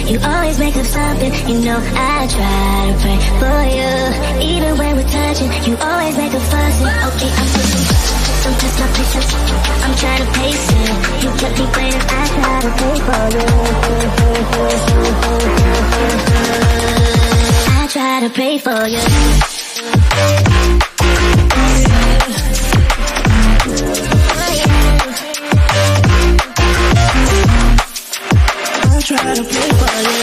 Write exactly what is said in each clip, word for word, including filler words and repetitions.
you always make up something. You know I try to pray for you. Even when we're touching, you always make a fussing. Okay, I'm pushing, don't test my patience, I'm trying to pace it. You kept me waiting, I try to pray for you. I try to pray for you. Try to play for you.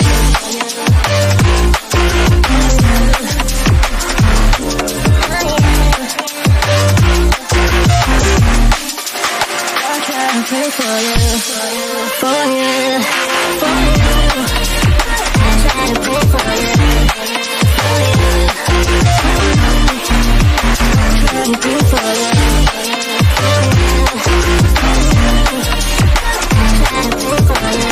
I try to play for you, for you, for you. I try to play for you, for you. I try to play for you, for you. I try to play for you.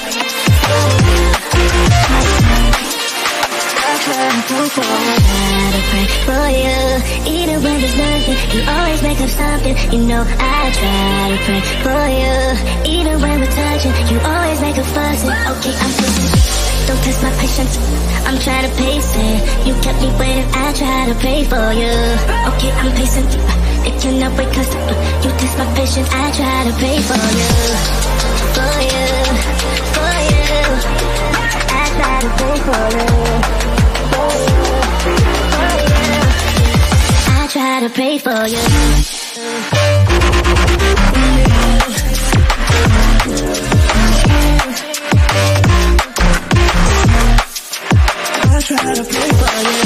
I pray for you, even when there's nothing, you always make up something. You know I try to pray for you, even when we're touching, you always make a fussing. Okay, I'm pushing, don't test my patience, I'm trying to pace it. You kept me waiting, I try to pray for you. Okay, I'm pacing, it cannot wait cause you test my patience. I try to pray for you, for you, for you. I try to pray for you. I try to pray for you. I try to pray for you.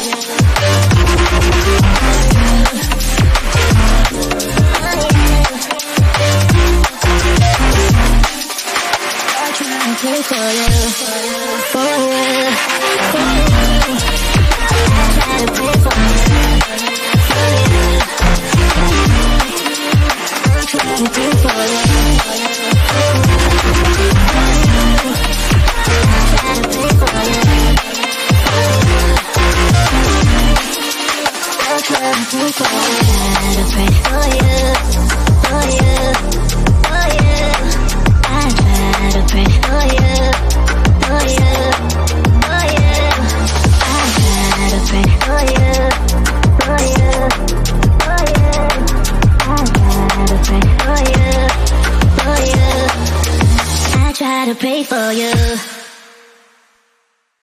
I try to pray for you, for you, for you. I try to pray for you. I try to pray for you. I try to pray for you. I try to pray for you. I try to pray for you, for you, for you. I try to pray for you, for you, for you. I try to pray for you, for you, for you. I try to pray for you, for you. I try to pray for you.